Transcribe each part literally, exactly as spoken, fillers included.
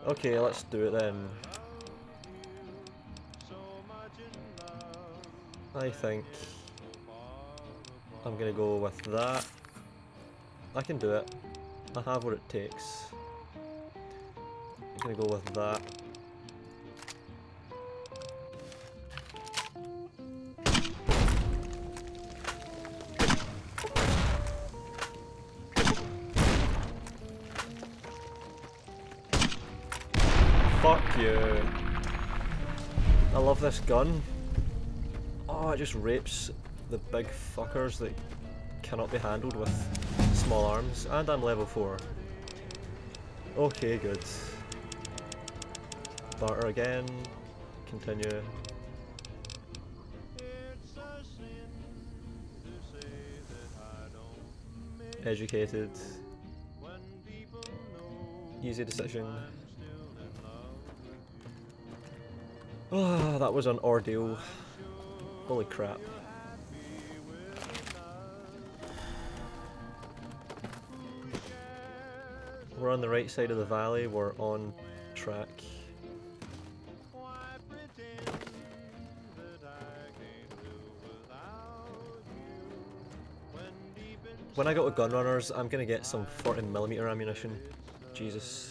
Okay, let's do it then. I think I'm gonna go with that. I can do it. I have what it takes. I'm gonna go with that. Fuck you. I love this gun. Oh, it just rapes the big fuckers that cannot be handled with small arms. And I'm level four. Okay, good. Barter again. Continue. Educated. Easy decision. Ah, oh, that was an ordeal. Holy crap. We're on the right side of the valley, we're on track. When I go to gun runners, I'm gonna get some forty millimeter ammunition. Jesus.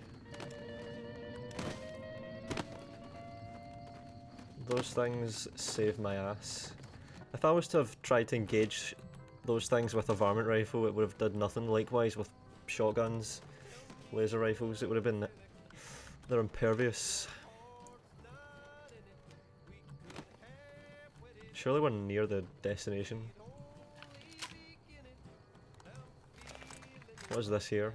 Those things save my ass. If I was to have tried to engage those things with a varmint rifle, it would have done nothing. Likewise with shotguns, laser rifles, it would have been... they're impervious. Surely we're near the destination. What is this here?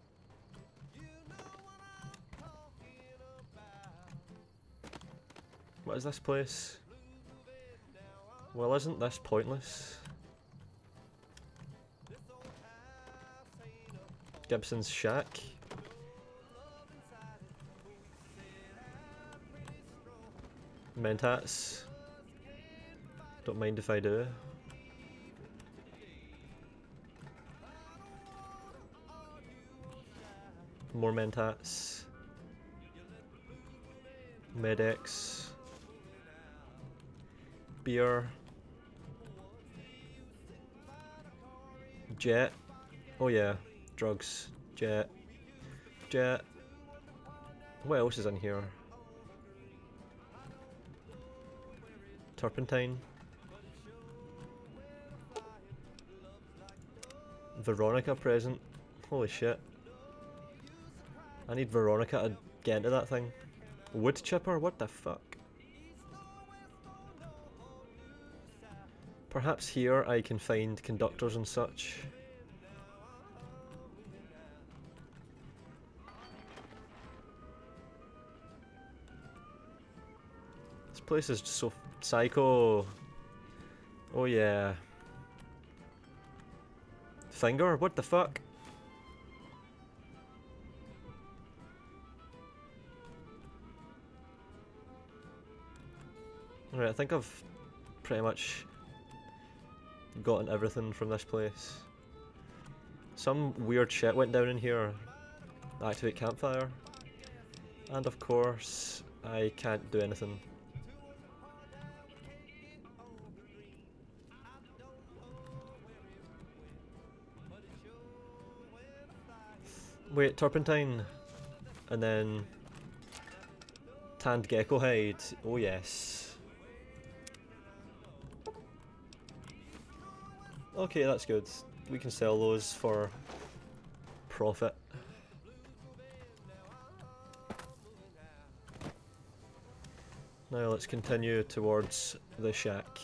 What is this place? Well, isn't this pointless? Gibson's shack. Mentats. Don't mind if I do. More mentats. Medics. Beer. Jet. Oh yeah. Drugs. Jet. Jet. What else is in here? Turpentine. Veronica present. Holy shit. I need Veronica to get into that thing. Wood chipper? What the fuck? Perhaps here I can find conductors and such. This place is so psycho. Oh yeah. Finger? What the fuck? Alright, I think I've pretty much gotten everything from this place. Some weird shit went down in here. Activate campfire. And of course, I can't do anything. Wait, turpentine. And then tanned gecko hide. Oh yes. Okay, that's good. We can sell those for profit. Now let's continue towards the shack.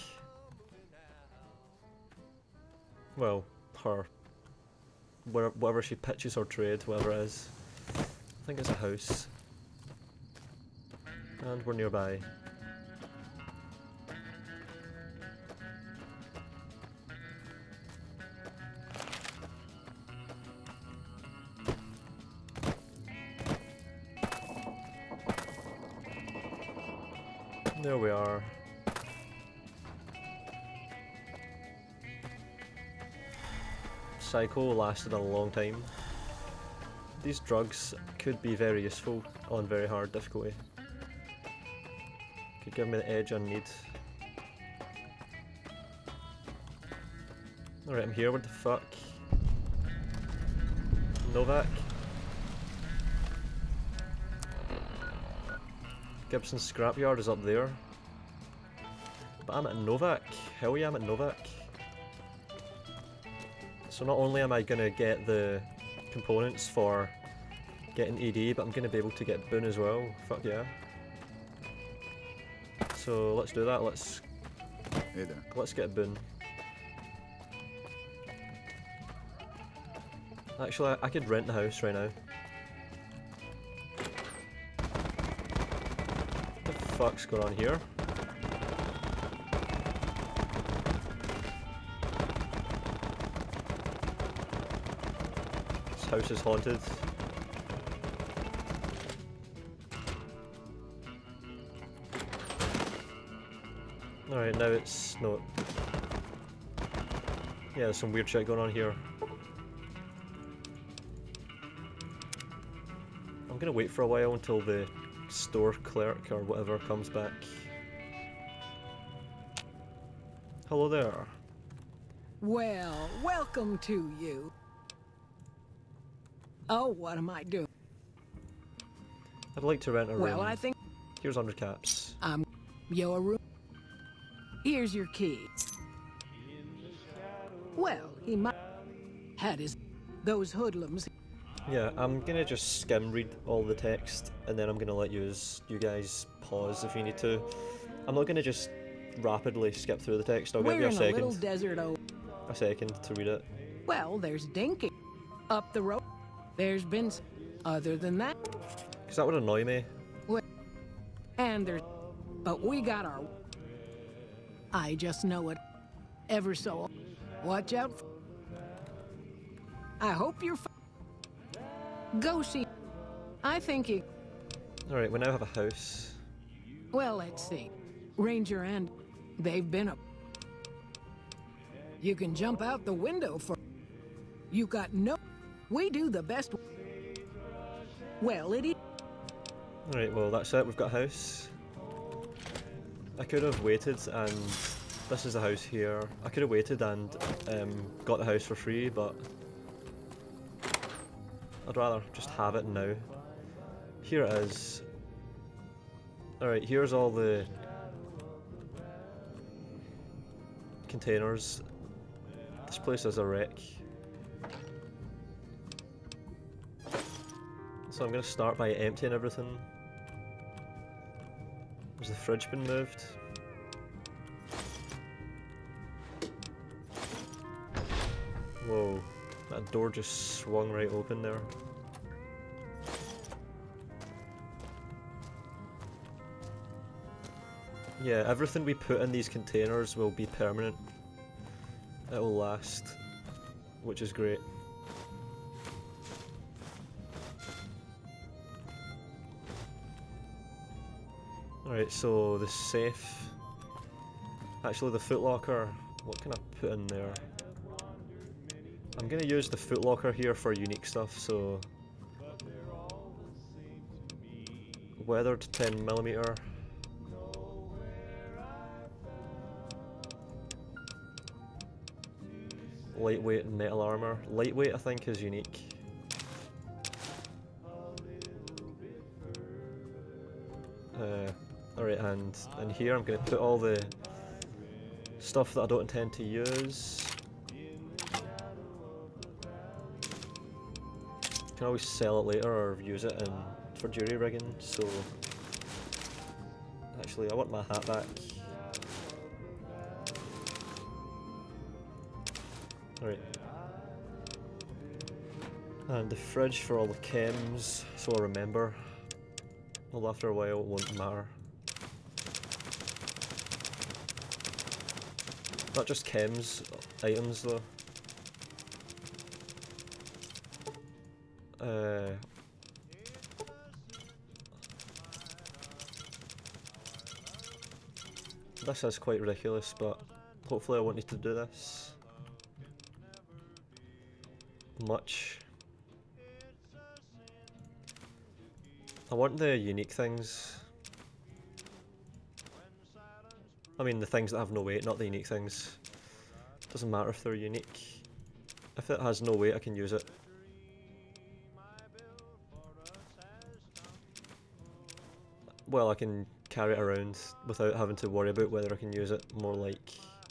Well, her. Where, whatever she pitches her trade, whatever it is. I think it's a house. And we're nearby. There we are. Psycho lasted a long time. these drugs could be very useful on very hard difficulty. Could give me the edge I need. Alright, I'm here, what the fuck? Novac? Gibson's scrapyard is up there. But I'm at Novac. Hell yeah, I'm at Novac. So not only am I gonna get the components for getting E D, but I'm gonna be able to get Boone as well. Fuck yeah. So let's do that, let's... Hey there. Let's get Boone. Actually, I, I could rent the house right now. What the fuck's going on here? This house is haunted. Alright, now it's... no. Yeah, there's some weird shit going on here. I'm gonna wait for a while until the store clerk or whatever comes back. Hello there. Well, welcome to you. Oh, what am I doing? I'd like to rent a room. Well, I think Here's one hundred caps. I'm your room. Here's your key. Well, he might had his those hoodlums. Yeah, I'm gonna just skim read all the text and then I'm gonna let you, you guys pause if you need to. I'm not gonna just rapidly skip through the text, I'll We're give you a in second. a little desert o- A second to read it. Well, there's Dinky. Up the road. There's been s- other than that. Because that would annoy me. Well, and there's but we got our I just know it ever so watch out f- I hope you're f- go see. I think you Alright, we now have a house. well, let's see. Ranger and they've been up. You can jump out the window for you got no we do the best. Well, it is. Alright, well that's it, we've got a house. I could have waited and this is the house here. I could have waited and um, got the house for free, but I'd rather just have it now. Here it is. Alright, here's all the containers. This place is a wreck. So I'm going to start by emptying everything. Has the fridge been moved? Whoa, that door just swung right open there. Yeah, everything we put in these containers will be permanent. It will last, which is great. Alright, so the safe. Actually, the footlocker. What can I put in there? I'm gonna use the footlocker here for unique stuff, so. Weathered ten millimeter. Lightweight metal armor. Lightweight, I think, is unique. Uh, Alright, and in here I'm going to put all the stuff that I don't intend to use. Can always sell it later or use it in, for jury rigging, so... Actually, I want my hat back. Alright. And the fridge for all the chems, so I'll remember. Well, after a while it won't matter. Not just chems, items though. Uh, this is quite ridiculous, but hopefully I won't need to do this much. I want the unique things. I mean the things that have no weight, not the unique things. Doesn't matter if they're unique. If it has no weight, I can use it. Well, I can carry it around without having to worry about whether I can use it. More like...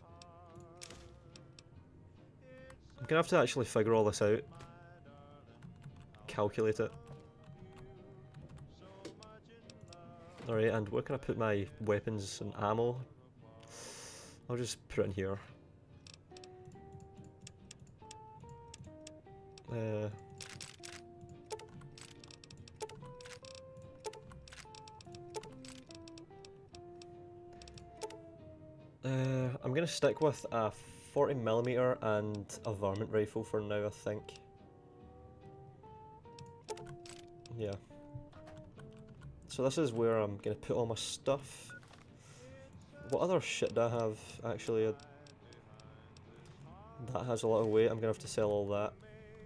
I'm gonna have to actually figure all this out. Calculate it. Alright, and where can I put my weapons and ammo? I'll just put it in here. Uh, uh, I'm gonna stick with a forty millimeter and a varmint rifle for now, I think. Yeah. So this is where I'm gonna put all my stuff. What other shit do I have, actually? That has a lot of weight, I'm gonna have to sell all that.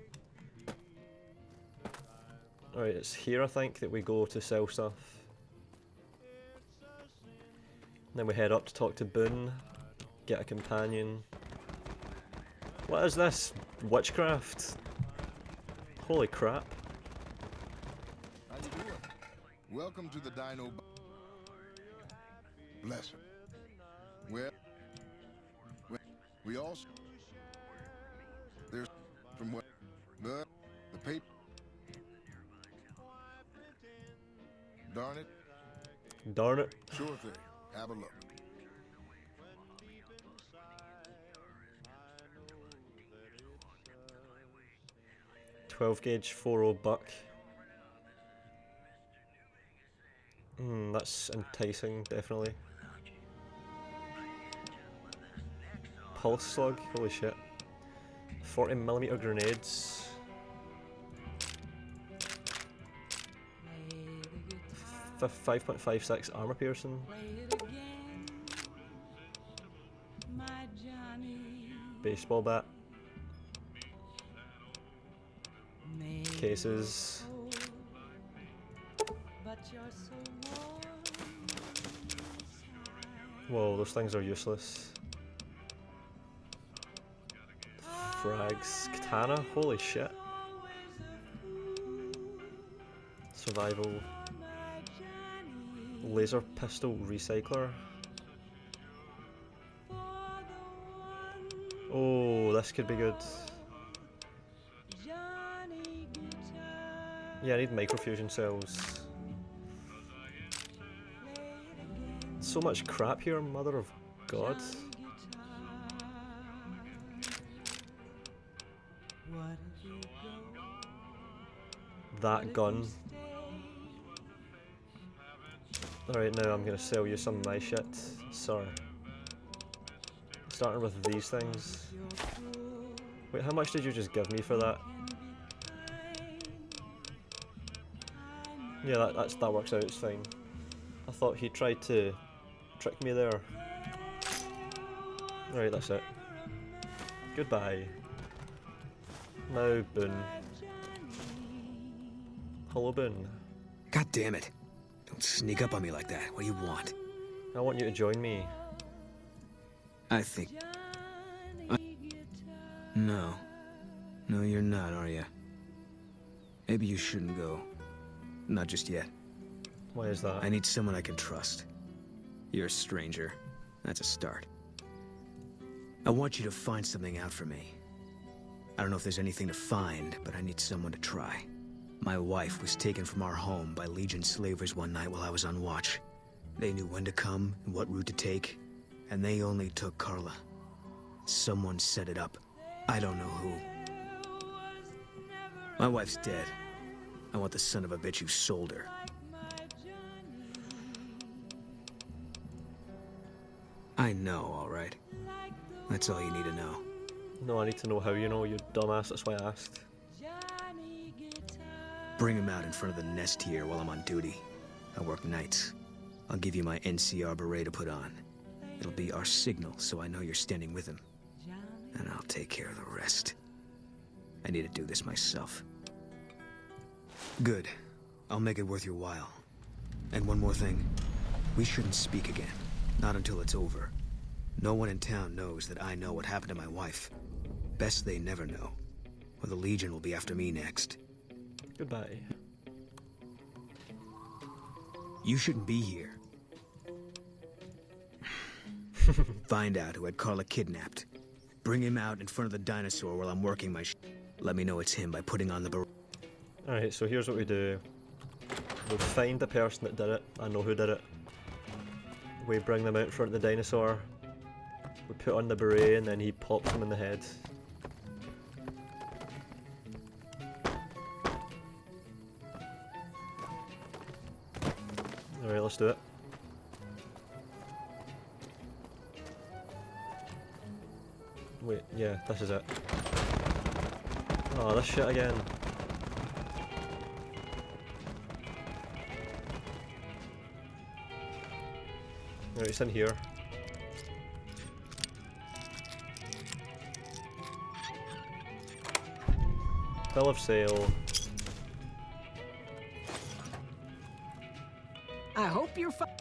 Alright, it's here I think that we go to sell stuff. Then we head up to talk to Boone, get a companion. What is this? Witchcraft? Holy crap. How you doing? Welcome to the Dino. Bless him. Well, well, we all there's from what the the paper. Darn it. Darn it. Sure thing. Have a look. twelve gauge four oh buck. Hmm, that's enticing, definitely. Pulse slug, holy shit. forty millimeter grenades. five point five six armor piercing. Baseball bat. Cases. Whoa, those things are useless. Frags. Katana? Holy shit. Survival. Laser pistol recycler. Oh, this could be good. Yeah, I need microfusion cells. So much crap here, mother of God. That gun. Alright, now I'm gonna sell you some of my shit. Sorry. Starting with these things. Wait, how much did you just give me for that? Yeah, that, that's, that works out, it's fine. I thought he tried to trick me there. Alright, that's it. Goodbye. Now, Boone. Hello, Boone. God damn it. Don't sneak up on me like that. What do you want? I want you to join me. I think... I... No. No, you're not, are you? Maybe you shouldn't go. Not just yet. Why is that? I need someone I can trust. You're a stranger. That's a start. I want you to find something out for me. I don't know if there's anything to find, but I need someone to try. My wife was taken from our home by Legion slavers one night while I was on watch. They knew when to come and what route to take, and they only took Carla. Someone set it up. I don't know who. My wife's dead. I want the son of a bitch who sold her. I know, all right. That's all you need to know. No, I need to know how you know, you dumbass, that's why I asked. Bring him out in front of the nest here while I'm on duty. I work nights. I'll give you my N C R beret to put on. It'll be our signal, so I know you're standing with him. And I'll take care of the rest. I need to do this myself. Good. I'll make it worth your while. And one more thing. We shouldn't speak again. Not until it's over. No one in town knows that I know what happened to my wife. Best they never know. Or the Legion will be after me next. Goodbye. You shouldn't be here. Find out who had Carla kidnapped. Bring him out in front of the dinosaur while I'm working my sh. Let me know it's him by putting on the bar- Alright, so here's what we do. We'll find the person that did it. I know who did it. We bring them out in front of the dinosaur. We put on the beret and then he pops them in the head. Alright, let's do it. Wait, yeah, this is it. Oh, this shit again. Right, it's in here. Bill of sale. I hope you're fine.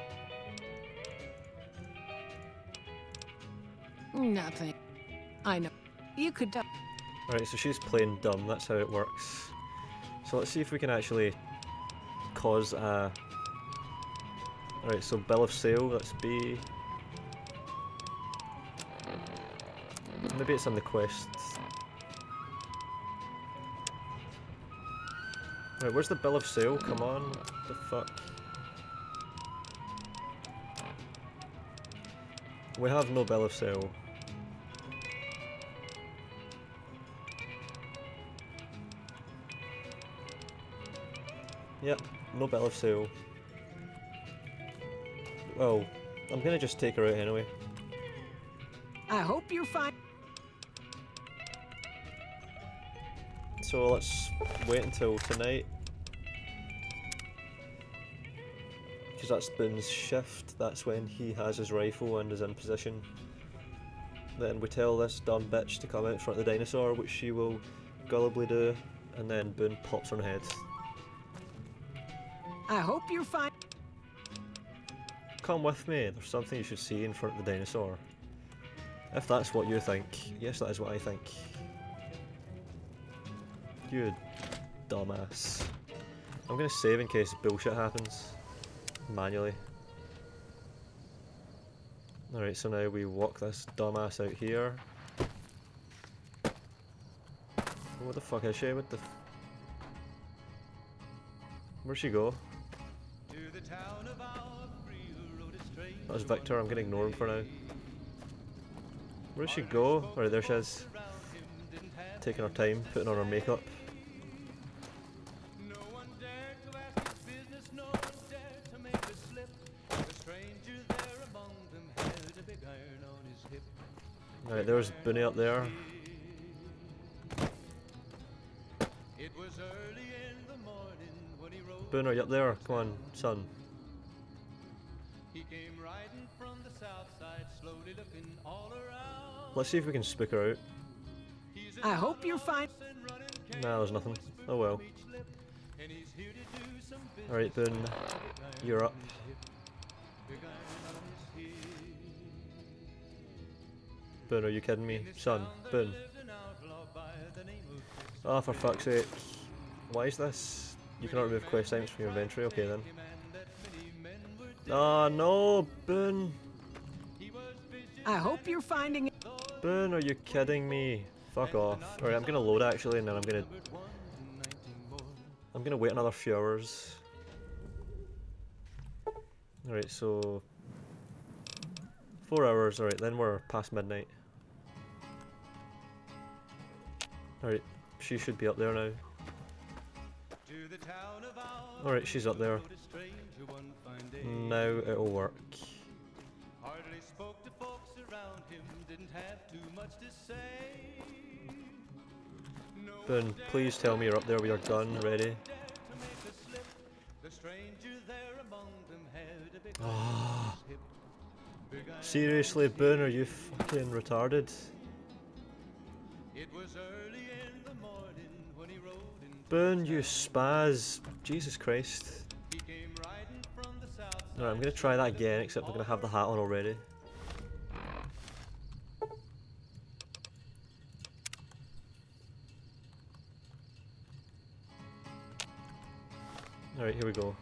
Nothing. I know. You could tell. Alright, so she's playing dumb, that's how it works. So let's see if we can actually cause a... Alright, so bill of sale, let's be... Maybe it's on the quest. Right, where's the bill of sale? Come on, what the fuck? We have no bill of sale. Yep, no bill of sale. Well, I'm gonna just take her out anyway. I hope you're fine. So let's wait until tonight. Because that's Boone's shift, that's when he has his rifle and is in position. Then we tell this dumb bitch to come out in front of the dinosaur, which she will gullibly do, and then Boone pops on her head. I hope you're fine. Come with me, there's something you should see in front of the dinosaur. If that's what you think, yes, that is what I think. You dumbass. I'm gonna save in case bullshit happens. Manually. Alright, so now we walk this dumbass out here. What the fuck is she? What the f- Where'd she go? That was Victor, I'm gonna ignore him for now. Where did she go? Alright, there she is. Taking her time, putting on her makeup. Alright, there's Boone up there. Boone, are you up there? Come on, son. Let's see if we can spook her out. I hope you're fine. Nah, there's nothing. Oh well. Alright, Boone, you're up. Boone, are you kidding me? Son, Boone. Oh, for fuck's sake. Why is this? You cannot remove quest items from your inventory? Okay then. Oh no, Boone! I hope you're finding it. Boone, are you kidding me? Fuck off. Alright, I'm gonna load actually and then I'm gonna... I'm gonna wait another few hours. Alright, so... Four hours, alright, then we're past midnight. Alright, she should be up there now. Alright, she's up there. Now it'll work. Boone, please tell me you're up there with your gun ready. Oh. Seriously, Boone, are you fucking retarded? Boone, you spaz. Jesus Christ. Alright, I'm gonna try that again, except I'm gonna have the hat on already. Alright, here we go.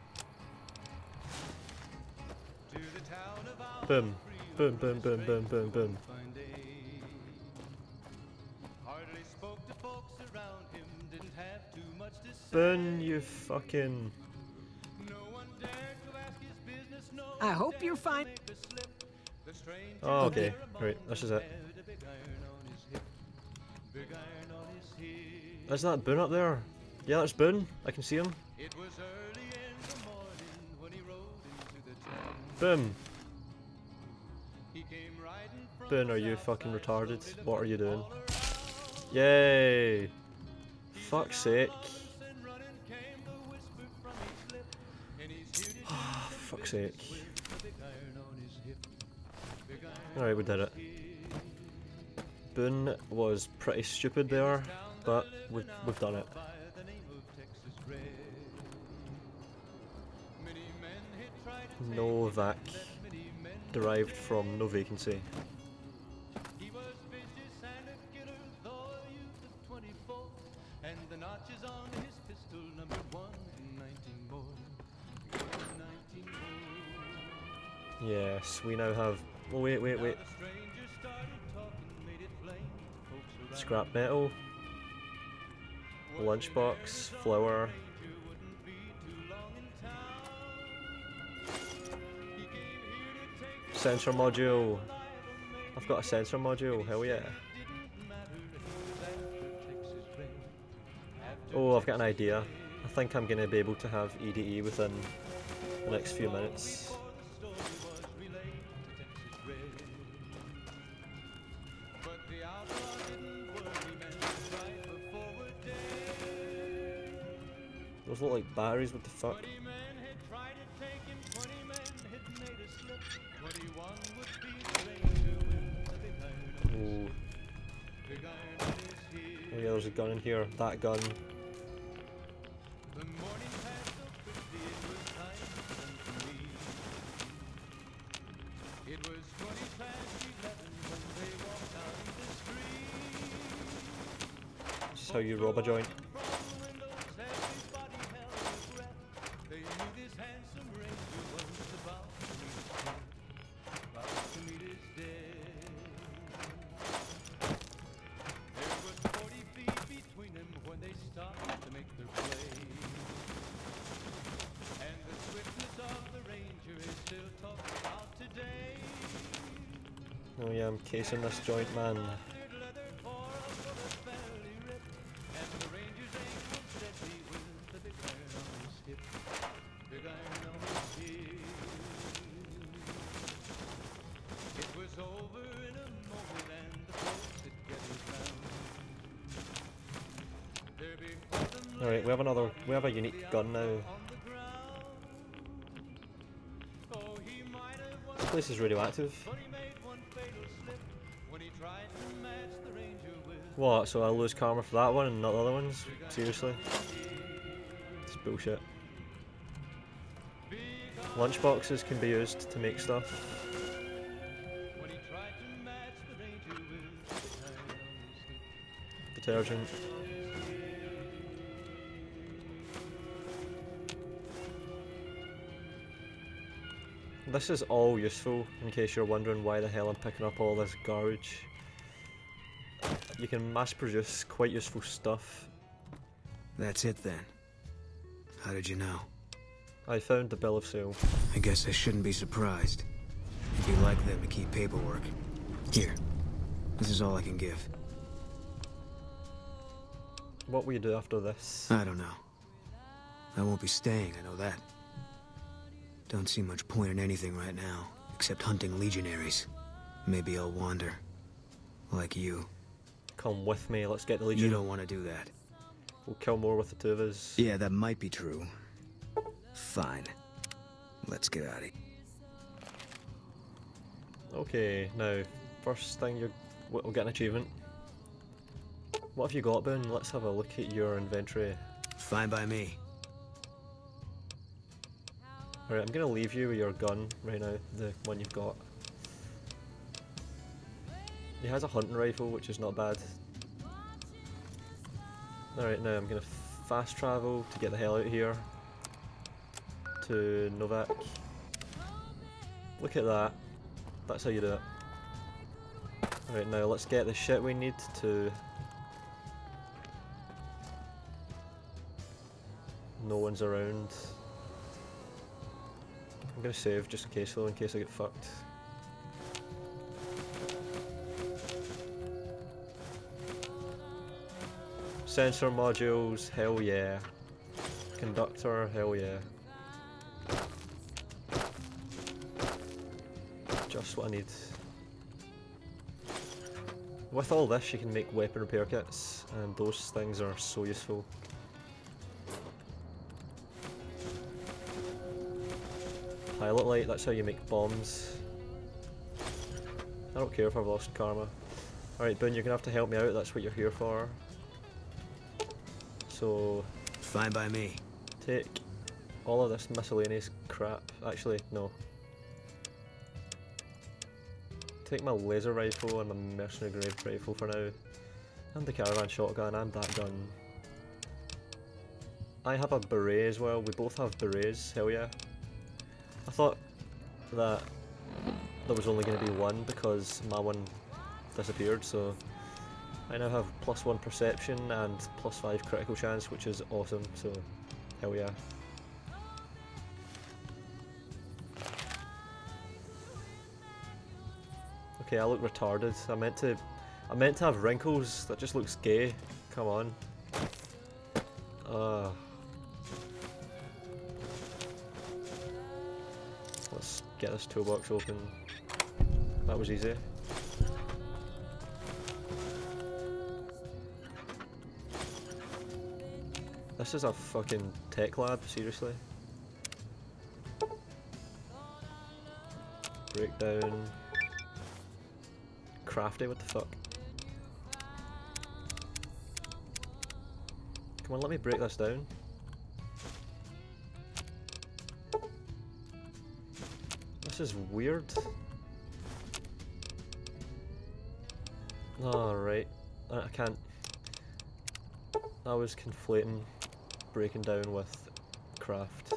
Boom. Boom, boom, boom, boom, boom, boom. Boone, you fucking... I hope you're fine. Oh, okay. Right, this is it. Is that Boone up there? Yeah, that's Boone. I can see him. Boom. Boone, are you fucking retarded? What are you doing? Yay! Fuck's sake. Fuck's sake. Alright, we did it. Boone was pretty stupid there, but we've, we've done it. Novac, derived from no vacancy. Yes, we now have... Oh wait, wait, wait. Scrap metal. Lunchbox, flour. Sensor module. I've got a sensor module, hell yeah. Oh, I've got an idea. I think I'm going to be able to have E D E within the next few minutes. Those look like batteries, what the fuck? Ooh. Oh yeah, there's a gun in here. That gun. This is how you rob a joint. Oh yeah, I'm casing this joint, man. Alright, we have another, we have a unique gun now. This place is radioactive. What, so I lose karma for that one and not the other ones? Seriously? It's bullshit. Lunchboxes can be used to make stuff. Detergent. This is all useful, in case you're wondering why the hell I'm picking up all this garbage. You can mass produce quite useful stuff. That's it then. How did you know? I found the bill of sale. I guess I shouldn't be surprised. If you like them to keep paperwork. Here. This is all I can give. What will you do after this? I don't know. I won't be staying, I know that. Don't see much point in anything right now, except hunting legionaries. Maybe I'll wander. Like you. Come with me, let's get the Legion. You don't want to do that. We'll kill more with the two of us. Yeah, that might be true. Fine. Let's get out of here. Okay, now, first thing you're... we'll get an achievement. What have you got, Boone? Let's have a look at your inventory. Fine by me. Alright, I'm gonna leave you with your gun right now, the one you've got. He has a hunting rifle, which is not bad. Alright, now I'm gonna fast travel to get the hell out of here. To Novac. Look at that. That's how you do it. Alright, now let's get the shit we need to... No one's around. I'm gonna save just in case though, in case I get fucked. Sensor modules, hell yeah. Conductor, hell yeah. Just what I need. With all this you can make weapon repair kits, and those things are so useful. Pilot light, that's how you make bombs. I don't care if I've lost karma. Alright Boone, you're gonna have to help me out, that's what you're here for. So... Fine by me. Take all of this miscellaneous crap. Actually, no. Take my laser rifle and my mercenary grade rifle for now. And the caravan shotgun and that gun. I have a beret as well, we both have berets, hell yeah. I thought that there was only going to be one because my one disappeared, so I now have plus one perception and plus five critical chance, which is awesome, so hell yeah. Okay, I look retarded. I meant to I meant to have wrinkles, that just looks gay. Come on. Uh Let's get this toolbox open. That was easy. This is a fucking tech lab, seriously. Breakdown. Crafty, what the fuck? Come on, let me break this down. This is weird. Alright, I can't. I was conflating breaking down with craft.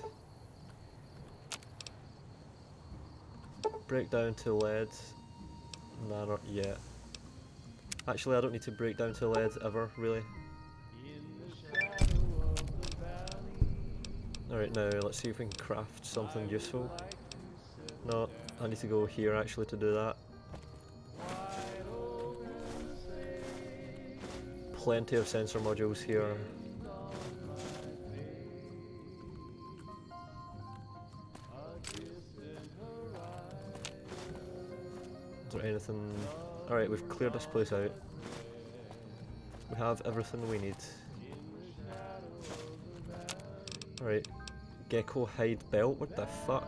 Break down to lead. Nah, not yet. Actually, I don't need to break down to lead ever, really. Alright, now let's see if we can craft something useful. No, I need to go here actually to do that. Plenty of sensor modules here. Is there anything? Alright, we've cleared this place out. We have everything we need. Alright, gecko hide belt, what the fuck?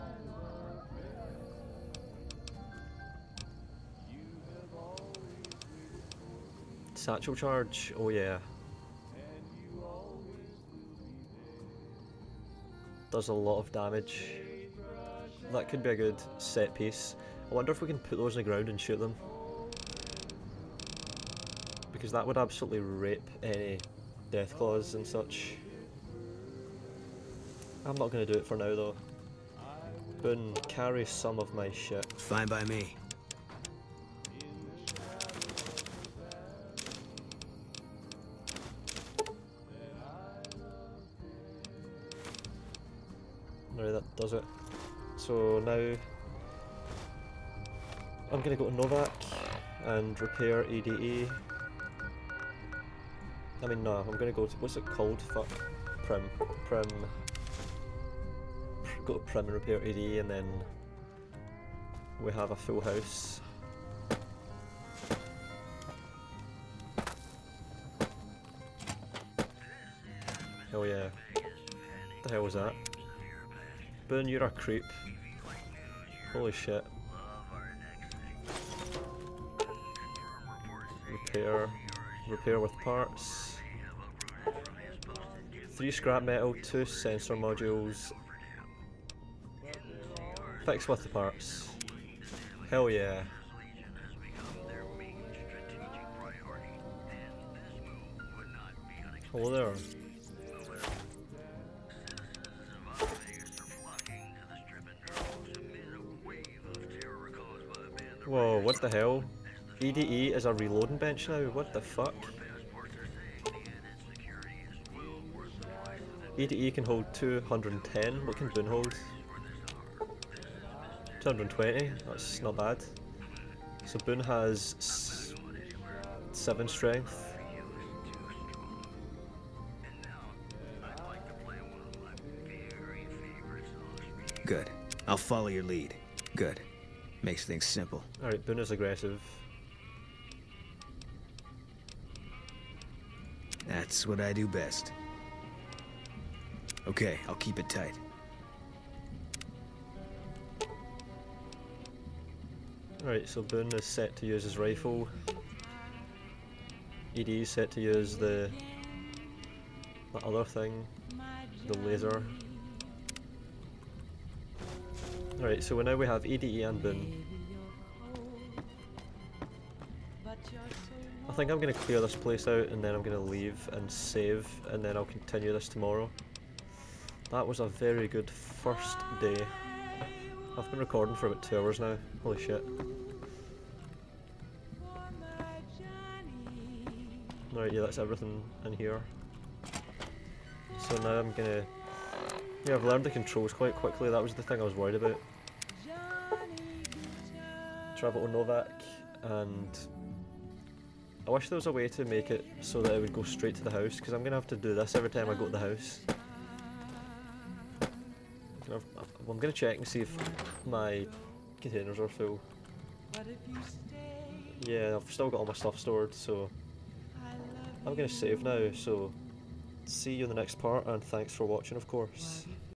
Satchel charge, oh yeah. Does a lot of damage. That could be a good set piece. I wonder if we can put those on the ground and shoot them. Because that would absolutely rape any deathclaws and such. I'm not going to do it for now though. Boone, carry some of my shit. Fine by me. Alright, that does it. So now I'm gonna go to Novac and repair E D E. I mean, no, I'm gonna go to, what's it called? Fuck. Prim. Prim. Go to Prim and repair E D E, and then we have a full house. Hell yeah. What the hell was that? Boone, you're a creep. Holy shit. Repair. Repair with parts. Three scrap metal, two sensor modules, Fix with the parts. Hell yeah. Hello there. Whoa, what the hell? E D E is a reloading bench now, what the fuck? E D E can hold two hundred ten, what can Boone hold? two hundred twenty, that's not bad. So Boone has s seven strength. Good. I'll follow your lead. Good. Makes things simple. Alright, Boone is aggressive. That's what I do best. Okay, I'll keep it tight. Alright, so Boone is set to use his rifle. E D is set to use the, the other thing, the laser. Alright, so now we have E D E and Boone. I think I'm going to clear this place out and then I'm going to leave and save and then I'll continue this tomorrow. That was a very good first day. I've been recording for about two hours now, holy shit. Alright, yeah, that's everything in here. So now I'm gonna... Yeah, I've learned the controls quite quickly, that was the thing I was worried about. Travel to Novac, and I wish there was a way to make it so that it would go straight to the house, because I'm going to have to do this every time I go to the house. I'm going to check and see if my containers are full. Yeah, I've still got all my stuff stored, so I'm going to save now, so see you in the next part, and thanks for watching, of course.